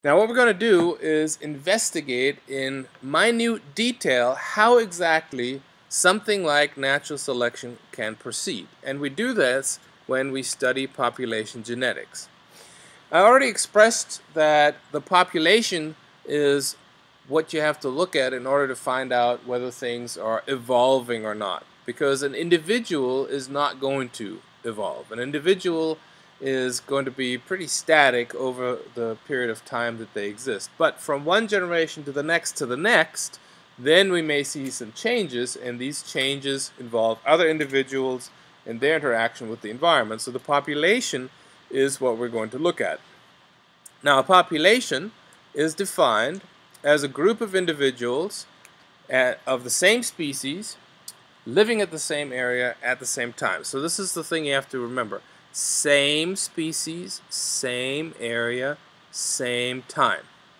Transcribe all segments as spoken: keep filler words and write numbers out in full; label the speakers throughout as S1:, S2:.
S1: Now what we're going to do is investigate in minute detail how exactly something like natural selection can proceed. And we do this when we study population genetics. I already expressed that the population is what you have to look at in order to find out whether things are evolving or not. Because an individual is not going to evolve. An individual is going to be pretty static over the period of time that they exist. But from one generation to the next to the next, then we may see some changes, and these changes involve other individuals and their interaction with the environment. So the population is what we're going to look at. Now, a population is defined as a group of individuals at, of the same species living at the same area at the same time. So this is the thing you have to remember. Same species, same area, same time.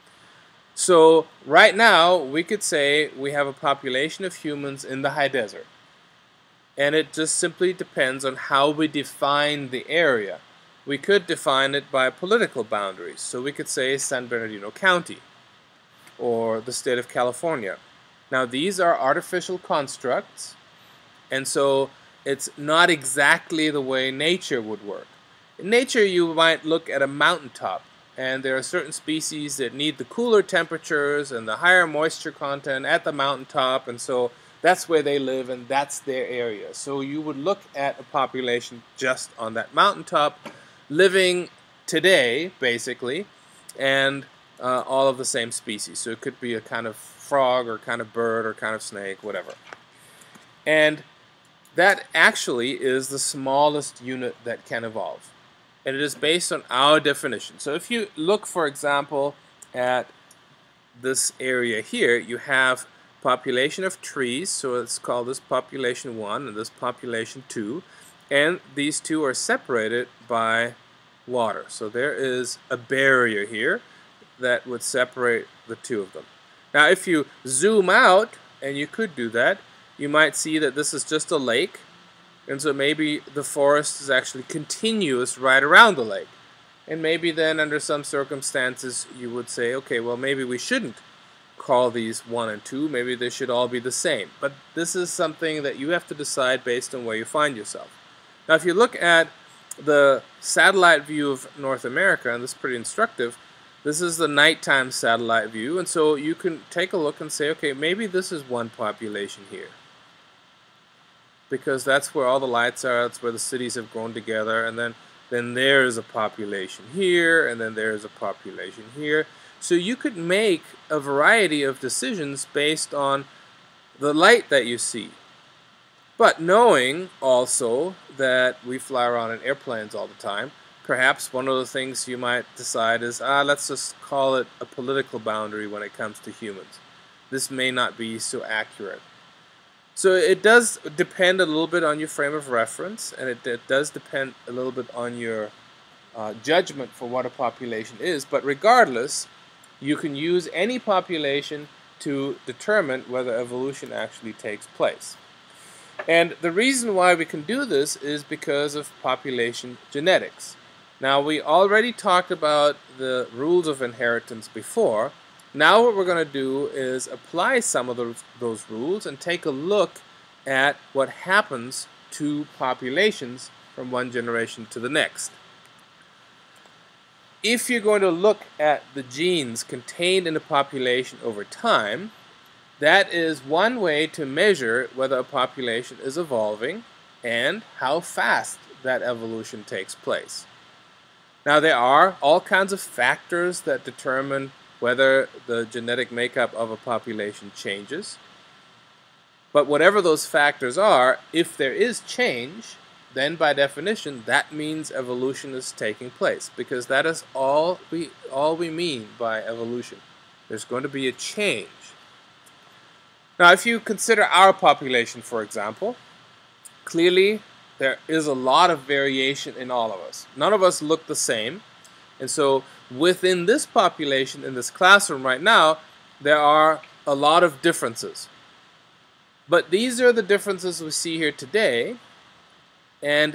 S1: So right now we could say we have a population of humans in the high desert. And it just simply depends on how we define the area. We could define it by political boundaries. So we could say San Bernardino County or the state of California. Now these are artificial constructs, and so it's not exactly the way nature would work. In nature, you might look at a mountaintop, and there are certain species that need the cooler temperatures and the higher moisture content at the mountaintop, and so that's where they live and that's their area. So you would look at a population just on that mountaintop, living today, basically, and uh, all of the same species. So it could be a kind of frog or kind of bird or kind of snake, whatever. And that actually is the smallest unit that can evolve. And it is based on our definition. So if you look, for example, at this area here, you have population of trees. So it's called this population one and this population two. And these two are separated by water. So there is a barrier here that would separate the two of them. Now if you zoom out, and you could do that, you might see that this is just a lake, and so maybe the forest is actually continuous right around the lake. And maybe then under some circumstances you would say, okay, well maybe we shouldn't call these one and two, maybe they should all be the same. But this is something that you have to decide based on where you find yourself. Now if you look at the satellite view of North America, and this is pretty instructive, this is the nighttime satellite view, and so you can take a look and say, okay, maybe this is one population here. Because that's where all the lights are, that's where the cities have grown together, and then, then there's a population here, and then there's a population here. So you could make a variety of decisions based on the light that you see. But knowing also that we fly around in airplanes all the time, perhaps one of the things you might decide is, ah, let's just call it a political boundary when it comes to humans. This may not be so accurate. So it does depend a little bit on your frame of reference, and it, it does depend a little bit on your uh, judgment for what a population is. But regardless, you can use any population to determine whether evolution actually takes place. And the reason why we can do this is because of population genetics. Now, we already talked about the rules of inheritance before. Now what we're going to do is apply some of those, those rules and take a look at what happens to populations from one generation to the next. If you're going to look at the genes contained in a population over time, that is one way to measure whether a population is evolving and how fast that evolution takes place. Now there are all kinds of factors that determine whether the genetic makeup of a population changes. But whatever those factors are, if there is change, then by definition that means evolution is taking place, because that is all we all we mean by evolution. There's going to be a change. Now if you consider our population, for example, clearly there is a lot of variation in all of us. None of us look the same. And so within this population, in this classroom right now, there are a lot of differences. But these are the differences we see here today, and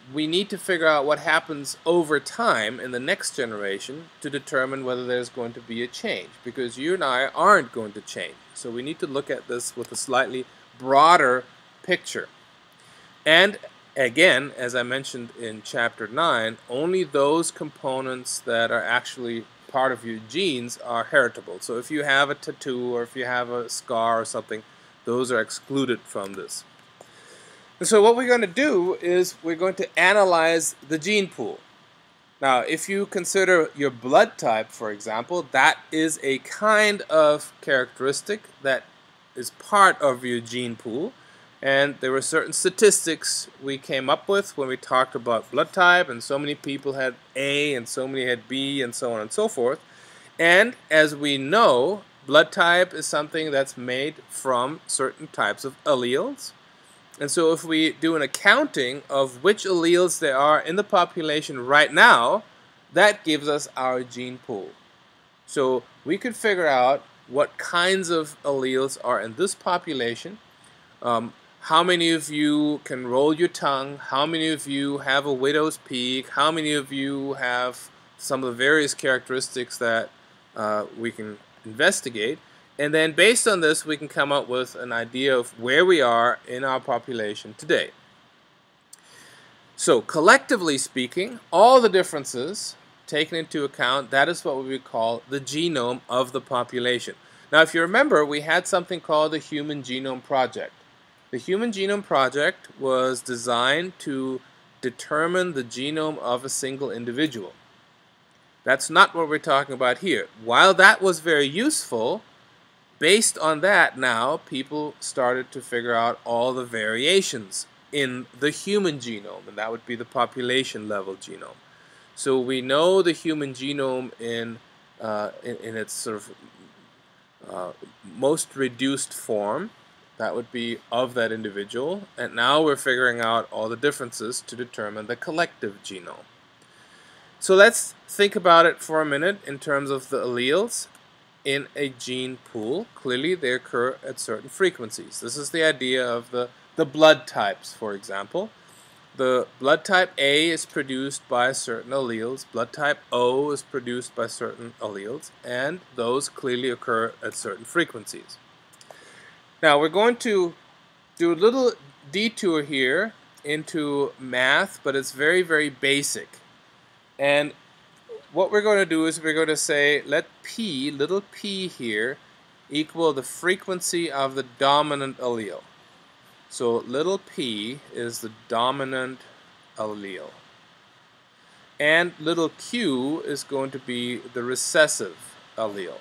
S1: we need to figure out what happens over time in the next generation to determine whether there's going to be a change, because you and I aren't going to change. So we need to look at this with a slightly broader picture. And again, as I mentioned in chapter nine, only those components that are actually part of your genes are heritable. So if you have a tattoo or if you have a scar or something, those are excluded from this. And so what we're going to do is we're going to analyze the gene pool. Now, if you consider your blood type, for example, that is a kind of characteristic that is part of your gene pool. And there were certain statistics we came up with when we talked about blood type, and so many people had A and so many had B and so on and so forth. And as we know, blood type is something that's made from certain types of alleles. And so if we do an accounting of which alleles there are in the population right now, that gives us our gene pool. So we could figure out what kinds of alleles are in this population, um, how many of you can roll your tongue, how many of you have a widow's peak, how many of you have some of the various characteristics that uh, we can investigate. And then based on this, we can come up with an idea of where we are in our population today. So collectively speaking, all the differences taken into account, that is what we would call the genome of the population. Now, if you remember, we had something called the Human Genome Project. The Human Genome Project was designed to determine the genome of a single individual. That's not what we're talking about here. While that was very useful, based on that, now people started to figure out all the variations in the human genome, and that would be the population level genome. So we know the human genome in, uh, in, in its sort of uh, most reduced form. That would be of that individual, and now we're figuring out all the differences to determine the collective genome. So let's think about it for a minute in terms of the alleles in a gene pool. Clearly they occur at certain frequencies. This is the idea of the, the blood types, for example. The blood type A is produced by certain alleles, blood type O is produced by certain alleles, and those clearly occur at certain frequencies. Now we're going to do a little detour here into math, but it's very, very basic. And what we're going to do is we're going to say let P, little p here, equal the frequency of the dominant allele. So little p is the dominant allele. And little q is going to be the recessive allele.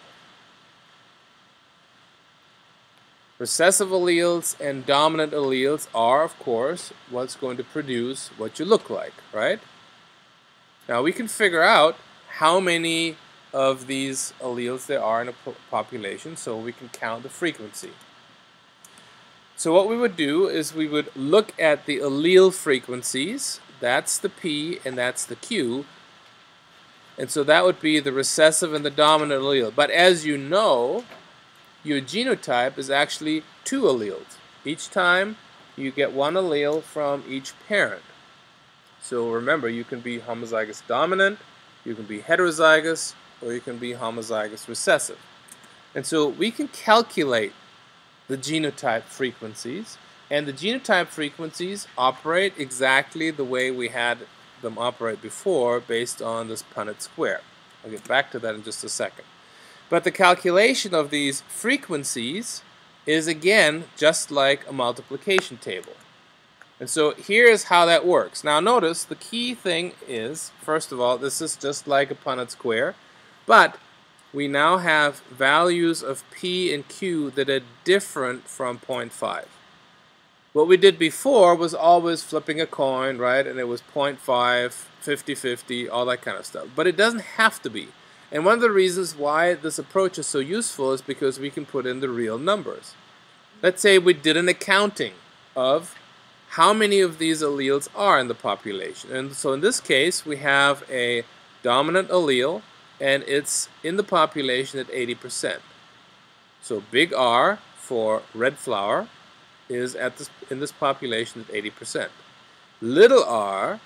S1: Recessive alleles and dominant alleles are, of course, what's going to produce what you look like, right? Now we can figure out how many of these alleles there are in a po population, so we can count the frequency. So what we would do is we would look at the allele frequencies. That's the P and that's the Q. And so that would be the recessive and the dominant allele. But as you know, your genotype is actually two alleles. Each time you get one allele from each parent. So remember, you can be homozygous dominant, you can be heterozygous, or you can be homozygous recessive. And so we can calculate the genotype frequencies, and the genotype frequencies operate exactly the way we had them operate before based on this Punnett square. I'll get back to that in just a second. But the calculation of these frequencies is again just like a multiplication table. And so here's how that works. Now notice the key thing is, first of all, this is just like a Punnett square, but we now have values of P and Q that are different from zero point five. What we did before was always flipping a coin, right? And it was zero point five, fifty fifty, all that kind of stuff. But it doesn't have to be. And one of the reasons why this approach is so useful is because we can put in the real numbers. Let's say we did an accounting of how many of these alleles are in the population. And so in this case, we have a dominant allele, and it's in the population at eighty percent. So big R for red flower is at this, in this population at eighty percent. Little r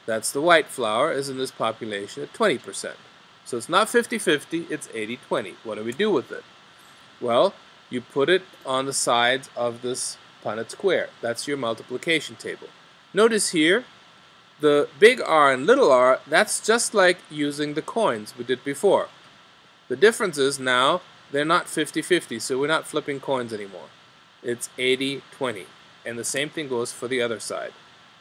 S1: that's the white flower, is in this population at twenty percent. So it's not fifty fifty, it's eighty twenty. What do we do with it? Well, you put it on the sides of this Punnett square. That's your multiplication table. Notice here, the big R and little r, that's just like using the coins we did before. The difference is now they're not fifty fifty, so we're not flipping coins anymore. It's eighty twenty. And the same thing goes for the other side.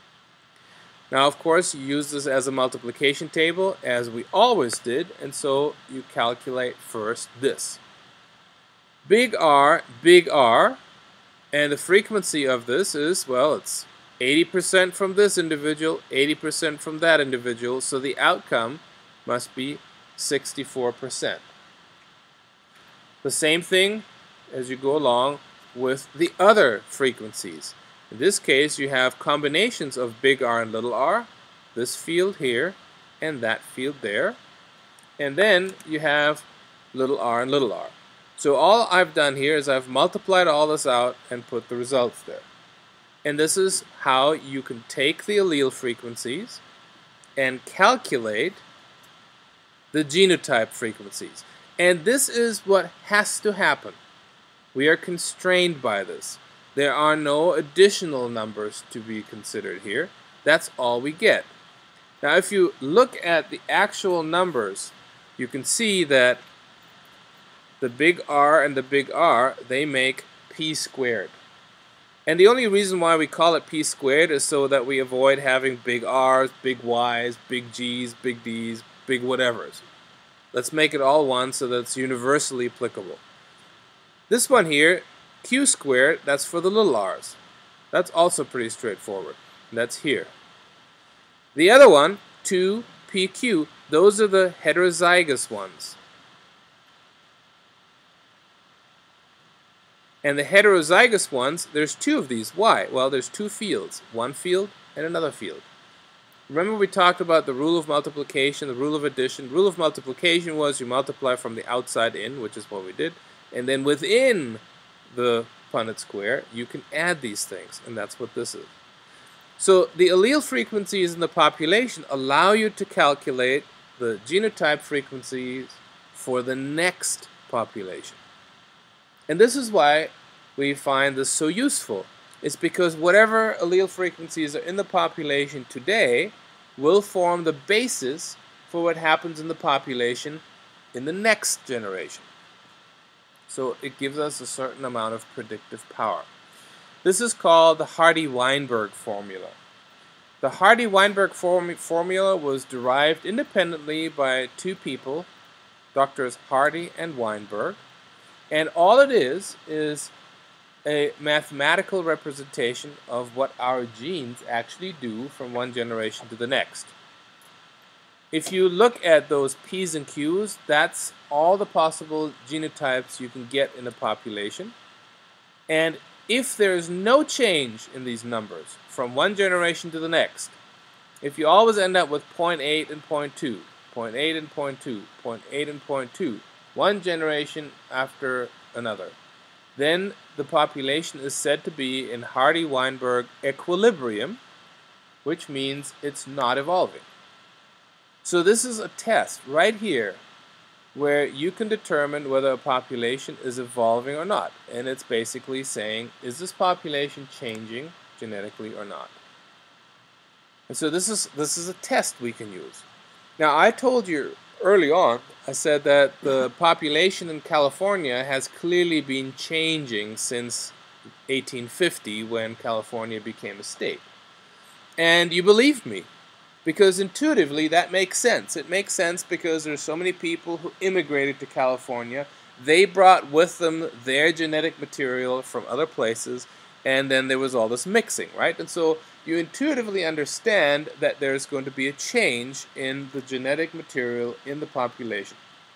S1: Now, of course, you use this as a multiplication table, as we always did, and so you calculate first this. Big R, big R, and the frequency of this is, well, it's eighty percent from this individual, eighty percent from that individual, so the outcome must be sixty-four percent. The same thing as you go along with the other frequencies. In this case, you have combinations of big R and little r, this field here and that field there, and then you have little r and little r. So all I've done here is I've multiplied all this out and put the results there. And this is how you can take the allele frequencies and calculate the genotype frequencies. And this is what has to happen. We are constrained by this. There are no additional numbers to be considered here. That's all we get. Now, if you look at the actual numbers, you can see that the big R and the big R, they make p squared. And the only reason why we call it p squared is so that we avoid having big R's, big Y's, big G's, big D's, big whatevers. Let's make it all one so that it's universally applicable. This one here, q squared, that's for the little r's. That's also pretty straightforward. That's here. The other one, two p q, those are the heterozygous ones. And the heterozygous ones, there's two of these. Why? Well, there's two fields. One field and another field. Remember we talked about the rule of multiplication, the rule of addition. Rule of multiplication was you multiply from the outside in, which is what we did. And then within the Punnett square, you can add these things. And that's what this is. So the allele frequencies in the population allow you to calculate the genotype frequencies for the next population. And this is why we find this so useful. It's because whatever allele frequencies are in the population today will form the basis for what happens in the population in the next generation. So it gives us a certain amount of predictive power. This is called the Hardy-Weinberg formula. The Hardy-Weinberg form formula was derived independently by two people, Doctors Hardy and Weinberg. And all it is, is a mathematical representation of what our genes actually do from one generation to the next. If you look at those P's and Q's, that's all the possible genotypes you can get in a population. And if there's no change in these numbers from one generation to the next, if you always end up with zero point eight and zero point two, zero point eight and zero point two, zero point eight and zero point two, one generation after another, then the population is said to be in Hardy-Weinberg equilibrium, which means it's not evolving. So this is a test right here where you can determine whether a population is evolving or not. And it's basically saying, is this population changing genetically or not? And so this is, this is a test we can use. Now, I told you early on, I said that the population in California has clearly been changing since eighteen fifty when California became a state. And you believed me, because intuitively that makes sense. It makes sense because there's so many people who immigrated to California. They brought with them their genetic material from other places, and then there was all this mixing, right? And so you intuitively understand that there's going to be a change in the genetic material in the population.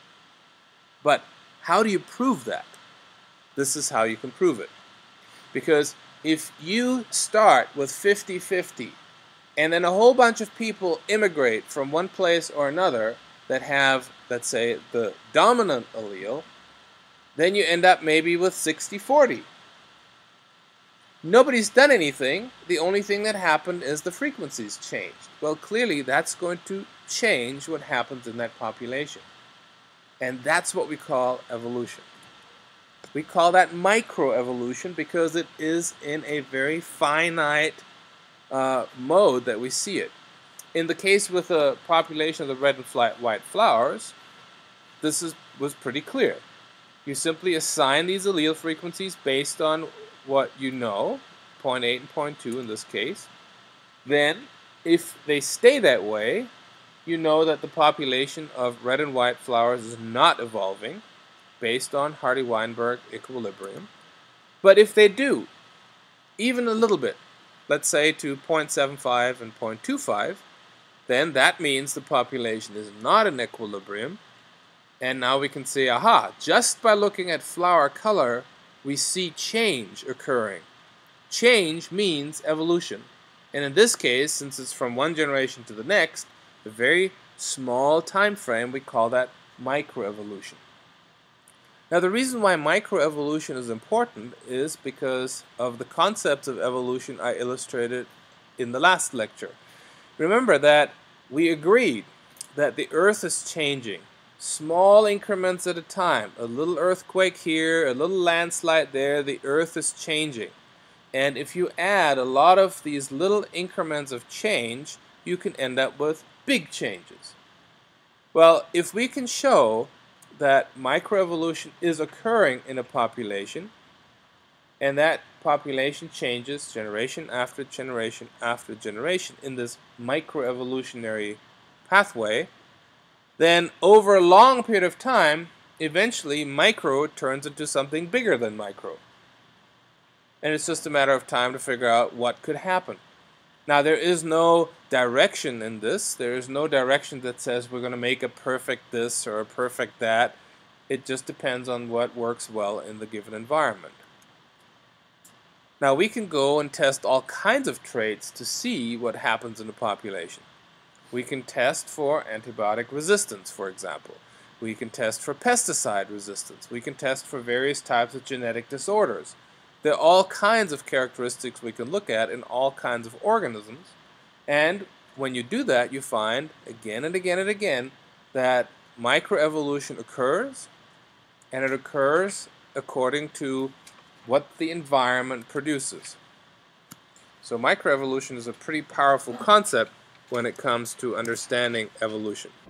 S1: But how do you prove that? This is how you can prove it. Because if you start with fifty fifty, and then a whole bunch of people immigrate from one place or another that have, let's say, the dominant allele, then you end up maybe with sixty forty. Nobody's done anything. The only thing that happened is the frequencies changed. Well, clearly that's going to change what happens in that population. And that's what we call evolution. We call that microevolution because it is in a very finite uh, mode that we see it. In the case with the population of the red and white flowers, this is, was pretty clear. You simply assign these allele frequencies based on what you know, zero point eight and zero point two in this case. Then, if they stay that way, you know that the population of red and white flowers is not evolving based on Hardy-Weinberg equilibrium. But if they do, even a little bit, let's say to zero point seven five and zero point two five, then that means the population is not in equilibrium. And now we can say, aha, just by looking at flower color, we see change occurring. Change means evolution. And in this case, since it's from one generation to the next, a very small time frame, we call that microevolution. Now, the reason why microevolution is important is because of the concepts of evolution I illustrated in the last lecture. Remember that we agreed that the Earth is changing, small increments at a time. A little earthquake here, a little landslide there, the Earth is changing. And if you add a lot of these little increments of change, you can end up with big changes. Well, if we can show that microevolution is occurring in a population, and that population changes generation after generation after generation in this microevolutionary pathway, then over a long period of time, eventually micro turns into something bigger than micro. And it's just a matter of time to figure out what could happen. Now, there is no direction in this. There is no direction that says we're going to make a perfect this or a perfect that. It just depends on what works well in the given environment. Now, we can go and test all kinds of traits to see what happens in a population. We can test for antibiotic resistance, for example. We can test for pesticide resistance. We can test for various types of genetic disorders. There are all kinds of characteristics we can look at in all kinds of organisms. And when you do that, you find again and again and again that microevolution occurs, and it occurs according to what the environment produces. So microevolution is a pretty powerful concept when it comes to understanding evolution.